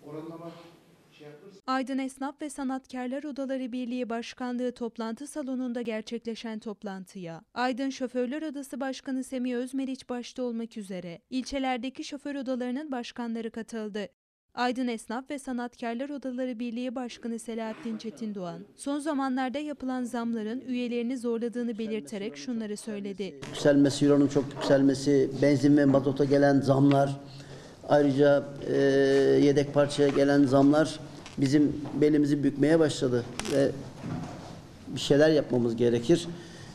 oranlama şey yapılırsa. Aydın Esnaf ve Sanatkarlar Odaları Birliği Başkanlığı toplantı salonunda gerçekleşen toplantıya Aydın Şoförler Odası Başkanı Semih Özmeriç başta olmak üzere ilçelerdeki şoför odalarının başkanları katıldı. Aydın Esnaf ve Sanatkarlar Odaları Birliği Başkanı Selahattin Çetindoğan, son zamanlarda yapılan zamların üyelerini zorladığını belirterek şunları söyledi. Yükselmesi, euronun çok yükselmesi, benzin ve mazota gelen zamlar, ayrıca yedek parçaya gelen zamlar bizim belimizi bükmeye başladı ve bir şeyler yapmamız gerekir.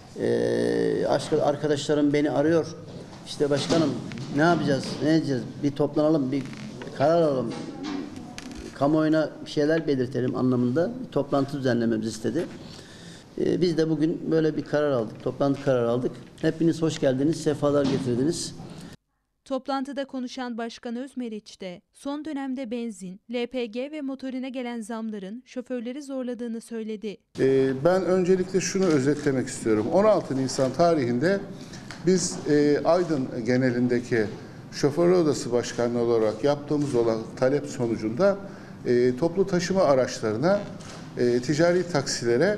Arkadaşlarım beni arıyor. İşte başkanım ne yapacağız, ne edeceğiz? Bir toplanalım, bir karar alalım. Kamuoyuna bir şeyler belirtelim anlamında bir toplantı düzenlememizi istedi. Biz de bugün böyle bir karar aldık, toplantı kararı aldık. Hepiniz hoş geldiniz, sefalar getirdiniz. Toplantıda konuşan Başkan Özmeriç de son dönemde benzin, LPG ve motorine gelen zamların şoförleri zorladığını söyledi. Ben öncelikle şunu özetlemek istiyorum. 16 Nisan tarihinde biz Aydın genelindeki Şoför Odası Başkanlığı olarak yaptığımız olan talep sonucunda toplu taşıma araçlarına, ticari taksilere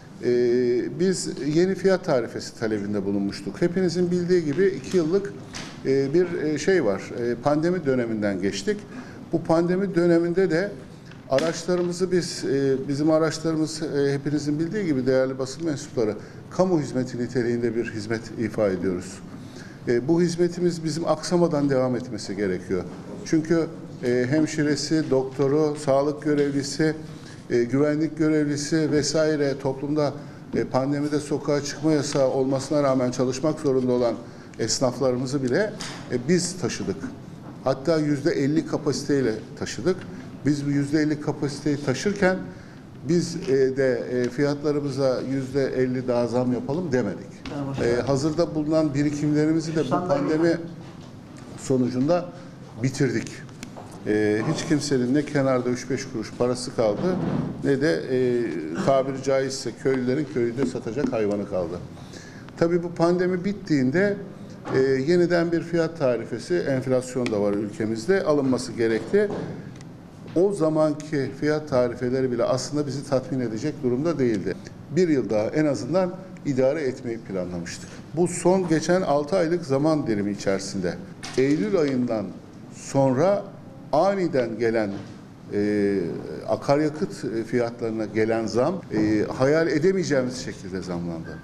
biz yeni fiyat tarifesi talebinde bulunmuştuk. Hepinizin bildiği gibi 2 yıllık bir şey var. Pandemi döneminden geçtik. Bu pandemi döneminde de araçlarımızı bizim araçlarımız hepinizin bildiği gibi değerli basın mensupları kamu hizmeti niteliğinde bir hizmet ifa ediyoruz. Bu hizmetimiz bizim aksamadan devam etmesi gerekiyor. Çünkü hemşiresi, doktoru, sağlık görevlisi, güvenlik görevlisi vesaire toplumda pandemide sokağa çıkma yasağı olmasına rağmen çalışmak zorunda olan esnaflarımızı bile biz taşıdık. Hatta %50 kapasiteyle taşıdık. Biz bu %50 kapasiteyi taşırken biz de fiyatlarımıza %50 daha zam yapalım demedik. Hazırda bulunan birikimlerimizi de bu pandemi sonucunda bitirdik. Hiç kimsenin ne kenarda 3-5 kuruş parası kaldı ne de tabiri caizse köylülerin köyünde satacak hayvanı kaldı. Tabii bu pandemi bittiğinde yeniden bir fiyat tarifesi, enflasyon da var ülkemizde, alınması gerekti. O zamanki fiyat tarifeleri bile aslında bizi tatmin edecek durumda değildi. Bir yıl daha en azından idare etmeyi planlamıştık. Bu son geçen 6 aylık zaman dilimi içerisinde Eylül ayından sonra aniden gelen akaryakıt fiyatlarına gelen zam hayal edemeyeceğimiz şekilde zamlandı.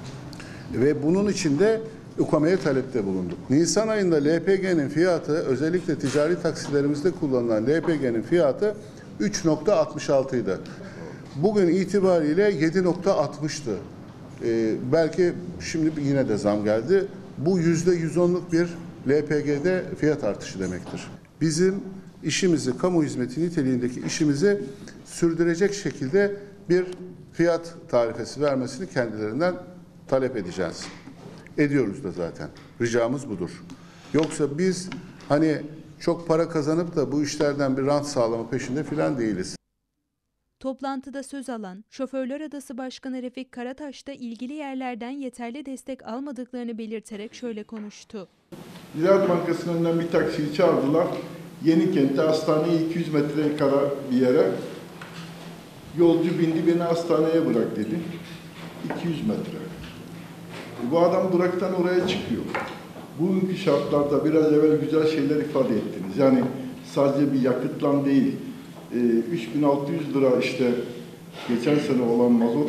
Ve bunun için de UKM'ye talepte bulunduk. Nisan ayında LPG'nin fiyatı, özellikle ticari taksilerimizde kullanılan LPG'nin fiyatı 3.66 idi. Bugün itibariyle 7.60'tı. Belki şimdi yine de zam geldi. Bu %110'luk bir LPG'de fiyat artışı demektir. Bizim işimizi, kamu hizmeti niteliğindeki işimizi sürdürecek şekilde bir fiyat tarifesi vermesini kendilerinden talep edeceğiz. Ediyoruz da zaten. Ricamız budur. Yoksa biz hani çok para kazanıp da bu işlerden bir rant sağlama peşinde filan değiliz. Toplantıda söz alan Şoförler Odası Başkanı Refik Karataş da ilgili yerlerden yeterli destek almadıklarını belirterek şöyle konuştu. Ziraat Bankası'nın önünden bir taksiyi çağırdılar. Yenikent'te hastaneye 200 metre kadar bir yere. Yolcu bindi, beni hastaneye bırak dedi. 200 metre. Bu adam duraktan oraya çıkıyor. Bugünkü şartlarda biraz evvel güzel şeyler ifade ettiniz. Yani sadece bir yakıtlan değil, 3600 lira işte geçen sene olan mazot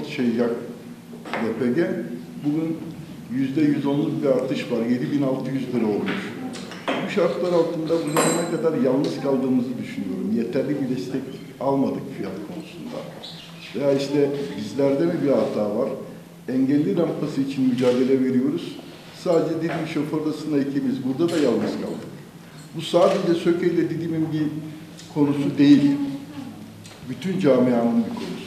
LPG, bugün %110'luk bir artış var. 7600 lira olmuş. Bu şartlar altında bu zamana kadar yalnız kaldığımızı düşünüyorum. Yeterli bir destek almadık fiyat konusunda. Veya işte bizlerde mi bir hata var? Engelli rampası için mücadele veriyoruz. Sadece Didim Şoför Odası'nda ikimiz. Burada da yalnız kaldık. Bu sadece Söke ile Didim'in bir konusu değil. Bütün camianın bir konusu.